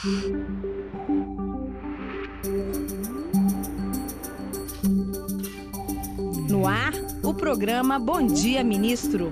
No ar, o programa Bom Dia, Ministro.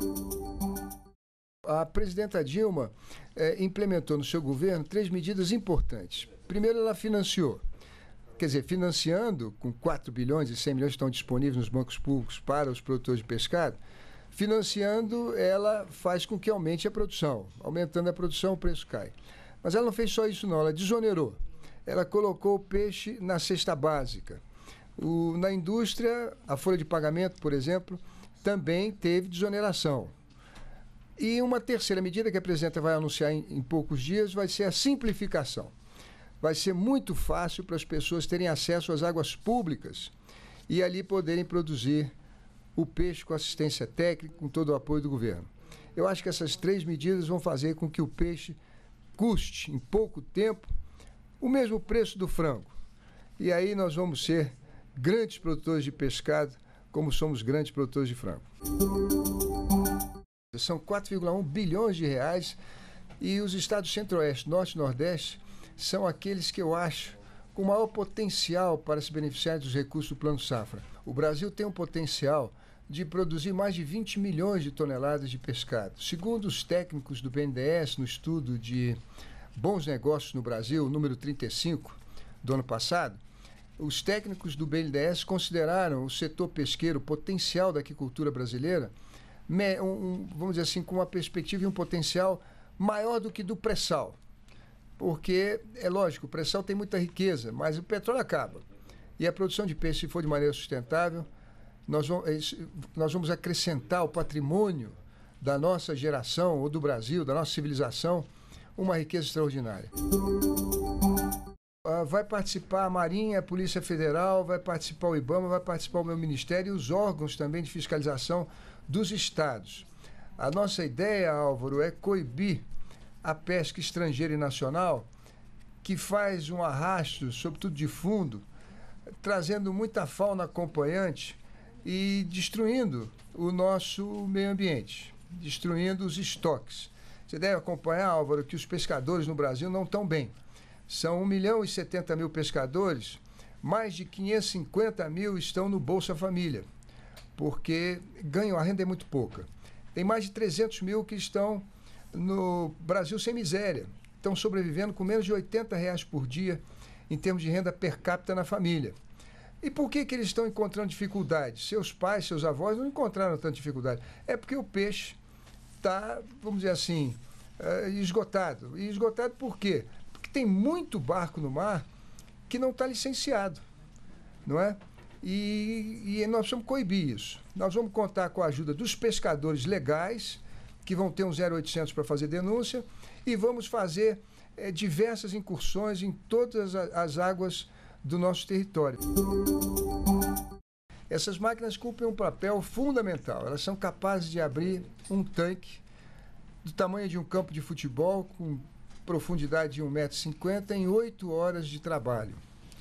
A presidenta Dilma implementou no seu governo 3 medidas importantes. Primeiro, ela financiou. Quer dizer, financiando, com 4 bilhões e 100 milhões que estão disponíveis nos bancos públicos para os produtores de pescado, financiando, ela faz com que aumente a produção. Aumentando a produção, o preço cai. Mas ela não fez só isso, não. Ela desonerou. Ela colocou o peixe na cesta básica. Na indústria, a folha de pagamento, por exemplo, também teve desoneração. E uma terceira medida que a presidenta vai anunciar em poucos dias vai ser a simplificação. Vai ser muito fácil para as pessoas terem acesso às águas públicas e ali poderem produzir o peixe com assistência técnica, com todo o apoio do governo. Eu acho que essas 3 medidas vão fazer com que o peixe custe, em pouco tempo, o mesmo preço do frango. E aí nós vamos ser grandes produtores de pescado, como somos grandes produtores de frango. São 4,1 bilhões de reais e os estados centro-oeste, norte e nordeste são aqueles que eu acho com maior potencial para se beneficiar dos recursos do Plano Safra. O Brasil tem um potencial de produzir mais de 20 milhões de toneladas de pescado. Segundo os técnicos do BNDES, no estudo de bons negócios no Brasil, número 35 do ano passado, os técnicos do BNDES consideraram o setor pesqueiro, o potencial da aquicultura brasileira, vamos dizer assim, com uma perspectiva e um potencial maior do que do pré-sal. Porque, é lógico, o pré-sal tem muita riqueza, mas o petróleo acaba. E a produção de peixe, se for de maneira sustentável, nós vamos acrescentar ao patrimônio da nossa geração, ou do Brasil, da nossa civilização, uma riqueza extraordinária. Vai participar a Marinha, a Polícia Federal, vai participar o IBAMA, vai participar o meu Ministério e os órgãos também de fiscalização dos estados. A nossa ideia, Álvaro, é coibir a pesca estrangeira e nacional, que faz um arrasto, sobretudo de fundo, trazendo muita fauna acompanhante e destruindo o nosso meio ambiente, destruindo os estoques. Você deve acompanhar, Álvaro, que os pescadores no Brasil não estão bem. São 1.070.000 pescadores, mais de 550.000 estão no Bolsa Família, porque a renda é muito pouca. Tem mais de 300.000 que estão no Brasil sem miséria, estão sobrevivendo com menos de R$80 por dia em termos de renda per capita na família. E por que eles estão encontrando dificuldade? Seus pais, seus avós não encontraram tanta dificuldade. É porque o peixe está, vamos dizer assim, esgotado. E esgotado por quê? Porque tem muito barco no mar que não está licenciado, não é? E nós precisamos coibir isso. Nós vamos contar com a ajuda dos pescadores legais, que vão ter um 0800 para fazer denúncia, e vamos fazer diversas incursões em todas as águas do nosso território. Essas máquinas cumprem um papel fundamental. Elas são capazes de abrir um tanque do tamanho de um campo de futebol, com profundidade de 1,50 m, em 8 horas de trabalho.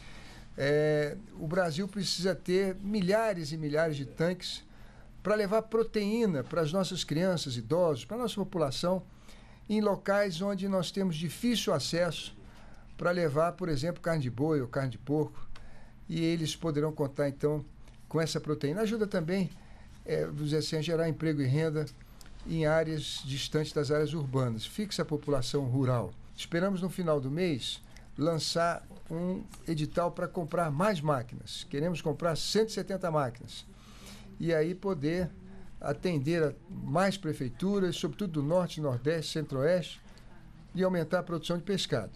O Brasil precisa ter milhares e milhares de tanques para levar proteína para as nossas crianças, idosos, para a nossa população, em locais onde nós temos difícil acesso para levar, por exemplo, carne de boi ou carne de porco, e eles poderão contar, então, com essa proteína. Ajuda também, vamos dizer assim, a gerar emprego e renda em áreas distantes das áreas urbanas. Fixa a população rural. Esperamos, no final do mês, lançar um edital para comprar mais máquinas. Queremos comprar 170 máquinas. E aí poder atender a mais prefeituras, sobretudo do Norte, Nordeste, Centro-Oeste, e aumentar a produção de pescado.